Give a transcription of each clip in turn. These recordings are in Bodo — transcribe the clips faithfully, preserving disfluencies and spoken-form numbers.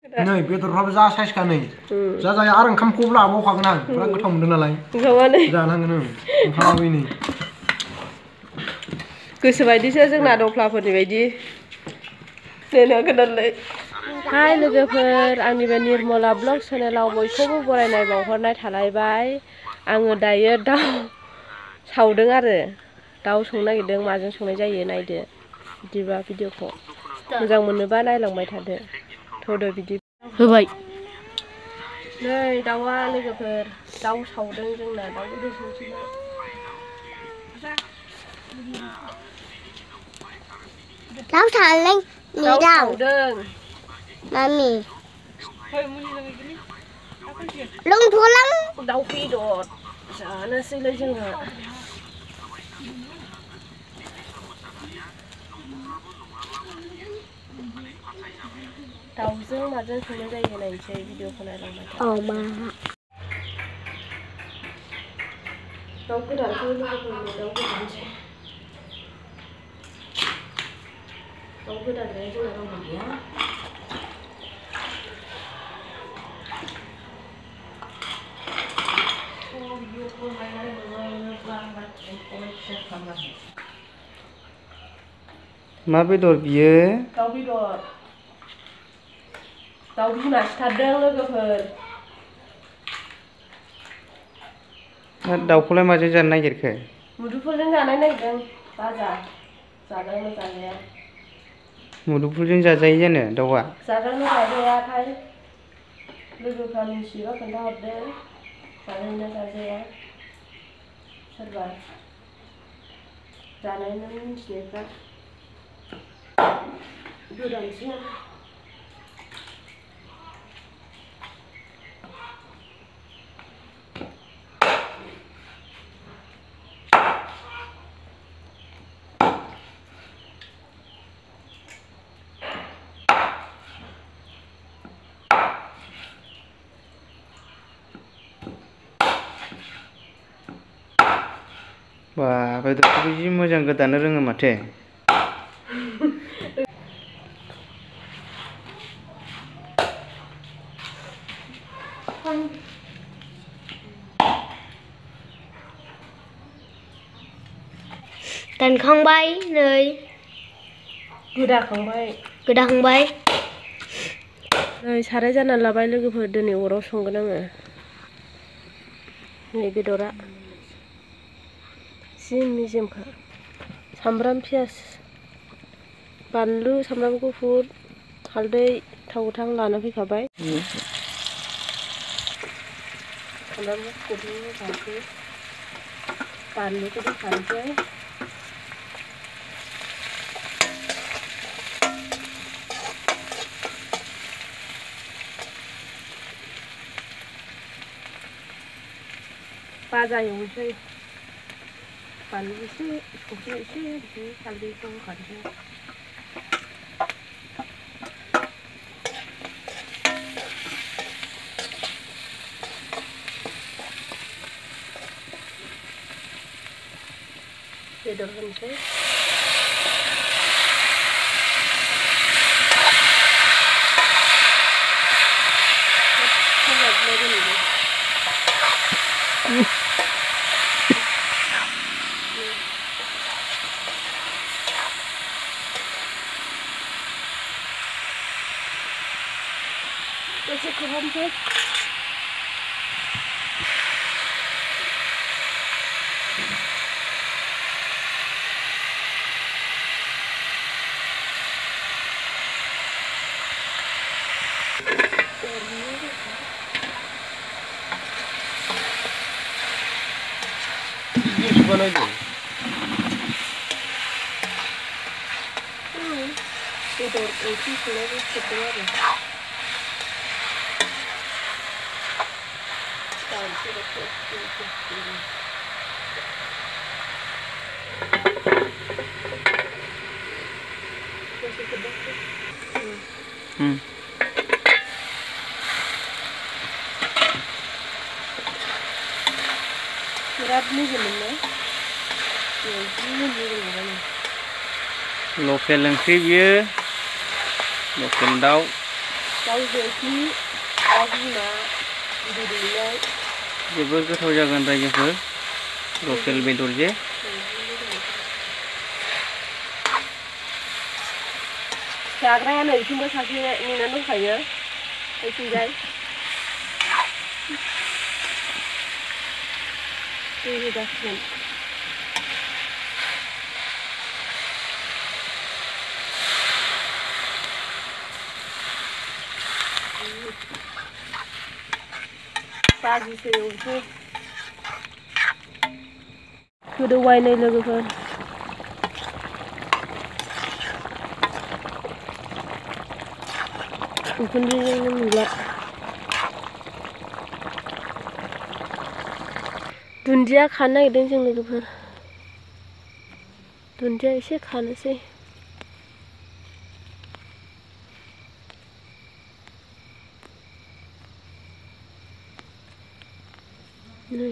नै बेदरफ्राबो जा साइज का नै जा जाया आरो ओंखामखौबो लाबावखागोन आं बिराद गोथाव मोनदों नालाय ओंखामानो जानांगोन ओं ओंखामाबो नै गोसोबायदिसो जोंना दफ्लाफोरनि बायदि नेनो गोनांलै हाय लोगोफोर आंनि बे निर्मला ब्लग चेनेलाव बयखौबो बरायनाय बावहरनाय थालायबाय आङो दायो दाउ सावदों आरो दाउ संनो नागिरदों माजों संनाय जायो नायदो बिदिबा भिडिअखौ मोजां मोनोबा नायलांबाय थादो थ'दो बिदि होबाय नै दाउआ लोगोफोर दाउ सावदों जोंना दाउ बेदर संसैना दाउ सावदों दाउ सावदों Mami. Lung thulang. Daw pidot. Sana sila juga. Dauzeng mazeng संनाय जायो नायनोसै भिडिअखौ नायलांबाय था। Oh ma. दाउ गोदानखौ लोगोफोरनो दाउ गोदानसै। दाउ गोदान गैया जोंना रावबो गैया। मा बेदर बियो? दाउ बेदर दाउ बिमा सिथारदों लोगोफोर दाउखौलाय माजों जानो नागिरखो? मुदुफुलजों जानाय नागिरदों भाजा जाजागोन जाजाया मुदुफुलजों जाजायो जानो दाउआ? जाजागोन जाजायाथाय लोगोफ्रा मिथियोबा खोन्थाहरदो जाजायोना जाजाया सोरबा जानायनि मिथिनायफ्रा गोदानसै Wah, बेदरखौबो जि मोजां गोदानो रोङो माथो। दानखांबाय नै गोदाखांबाय गोदाखांबाय नै साराय जाना लाबाय लोगोफोर दिनै अराव संगोन आङो नै बेदरा जि मेजेमखा सामब्राम पियाज बानलु सामब्राम गुफुर हालदै थाव गोथां लाना फैखाबाय सामब्राम गुफुर होखानोसै बानलुखौ होखानोसै भाजा एवनोसै बानलु एसे संख्रि एसे बिदि हालदैखौ होखानोसै बेदर होनोसै Desse खोबहाबनोसै बेदर ओंख्रि संनायखौ सेबदों आरो Hmm. Berat nih sebenarnya. Lokal ओंख्रि बियो लकेल दाउ दाउ जोखि दाउ बिमा बिदै दैनाय जोबोर गोथाव जागोन रायजोफोर लकेल बेदर जे जाग्राया नै इथिंबो सासे नेनानै दंखायो बैथिंजाय दै होगासिनो बाजिसो एवनोसै गोदौबाय नै लोगोफोर उखुन्दैजोंनो नुला दुन्दिया खानो नागिरदों जों लोगोफोर दुन्दिया एसे खानोसै नै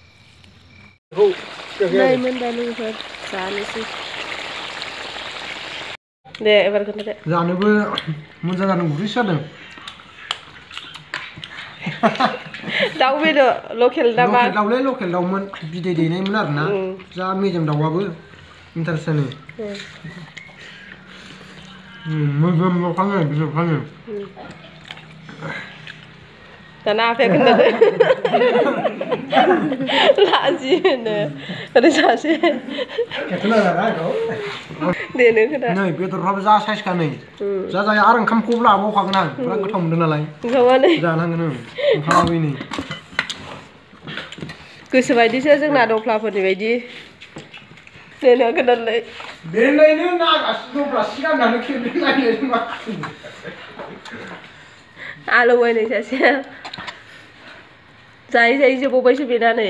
नै मोनबाय लोगोफोर जानोसै दे एबार खोन्थादो जानोबो मोजां जादों गुरै जादों दाउ बेदर लकेल दामा लकेल दाउलै लकेल दाउमोन बिदै दैनायमोन आरोना जा मेजेम दाउआबो इन्टारेस्ट जानो मोदोम लखाङो बिजौखाङो दाना आफाया खोन्थादो लाजियोनो ओरै सासे दे नों खोन्था नै बेदरफ्राबो जा साइसखा नै जा जाया आरो ओंखामखौबो लाबावखागोन आं बिराद गोथाव मोनदों नालाय ओंखामानो जानांगोन ओं ओंखामाबो नै गोसोबायदिसो जोंना दफ्लाफोरनि बायदि दे नों खोन्थालाय बेलायनो नागासिनो दंब्ला सिगांनानै खेबनै नायनो मा आलौबाय नै सासेया जायै जायै जोबावबायसो बेना नै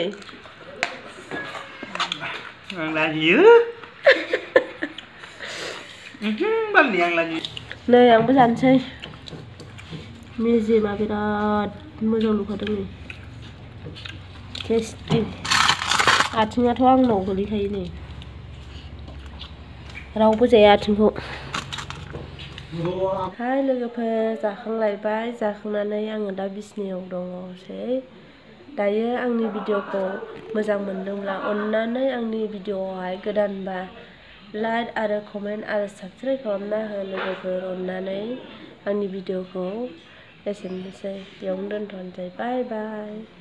आं लाजियो बालि आं लाजियो नै आंबो जानोसै मेजेमा बिराद मोजां नुखादों नै टेस्टि आथिङाथ' आंनाव गोलैखायो नै रावबो जाया आथिंखौ हाय लोगोफोर जाखांलायबाय जाखांनानै आङो दा बिसिनायाव दङसै दायो आंनि भिडिअखौ मोजां मोनदोंब्ला अन्नानै आंनि भिडिअआवहाय गोदानबा लाइक आरो कमेन्ट आरो साबस्क्राइब खालामना हो लोगोफोर अन्नानै आंनि भिडिअखौ एसेनोसै बेयावनो दोनथ'नोसै बाय बाय